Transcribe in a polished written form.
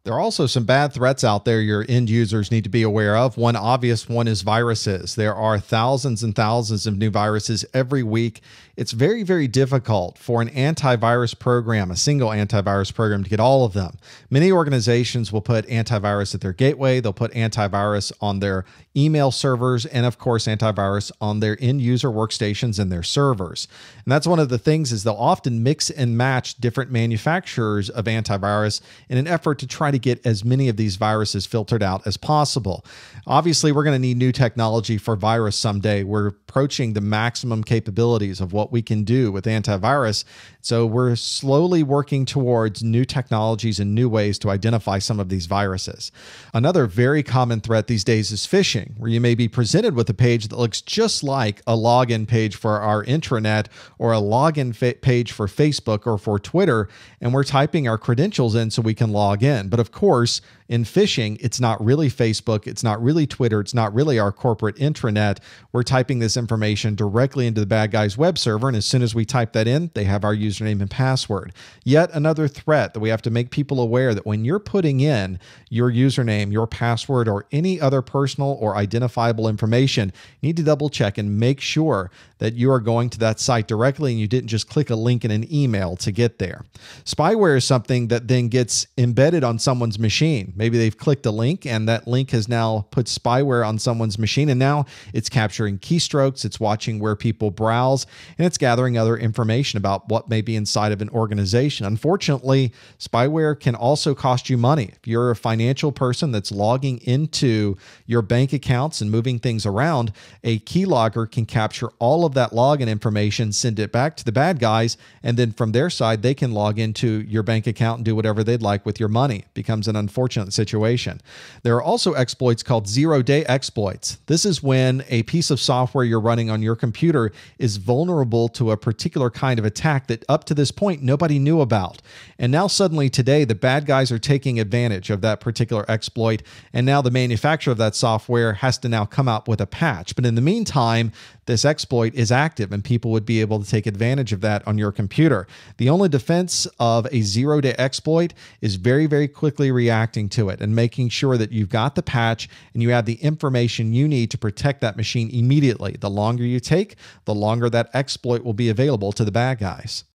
There are also some bad threats out there your end users need to be aware of. One obvious one is viruses. There are thousands and thousands of new viruses every week. It's very, very difficult for an antivirus program, a single antivirus program, to get all of them. Many organizations will put antivirus at their gateway. They'll put antivirus on their email servers, and of course, antivirus on their end user workstations and their servers. And that's one of the things is they'll often mix and match different manufacturers of antivirus in an effort to try to get as many of these viruses filtered out as possible. Obviously, we're going to need new technology for virus someday. We're approaching the maximum capabilities of what we can do with antivirus. So we're slowly working towards new technologies and new ways to identify some of these viruses. Another very common threat these days is phishing, where you may be presented with a page that looks just like a login page for our intranet or a login page for Facebook or for Twitter, and we're typing our credentials in so we can log in. But of course, in phishing, it's not really Facebook, it's not really Twitter, it's not really our corporate intranet. We're typing this information directly into the bad guy's web server, and as soon as we type that in, they have our username and password. Yet another threat that we have to make people aware that when you're putting in your username, your password, or any other personal or identifiable information, you need to double check and make sure that you are going to that site directly and you didn't just click a link in an email to get there. Spyware is something that then gets embedded on someone's machine. Maybe they've clicked a link and that link has now put spyware on someone's machine, and now it's capturing keystrokes, it's watching where people browse, and it's gathering other information about what may be inside of an organization. Unfortunately, spyware can also cost you money. If you're a financial person that's logging into your bank accounts and moving things around, a keylogger can capture all of that login information, send it back to the bad guys, and then from their side, they can log into your bank account and do whatever they'd like with your money. It becomes an unfortunate situation. There are also exploits called zero-day exploits. This is when a piece of software you're running on your computer is vulnerable to a particular kind of attack that up to this point nobody knew about. And now suddenly today the bad guys are taking advantage of that particular exploit, and now the manufacturer of that software has to now come out with a patch. But in the meantime, this exploit is active and people would be able to take advantage of that on your computer. The only defense of a zero-day exploit is very, very quickly reacting to it and making sure that you've got the patch and you have the information you need to protect that machine immediately. The longer you take, the longer that exploit will be available to the bad guys.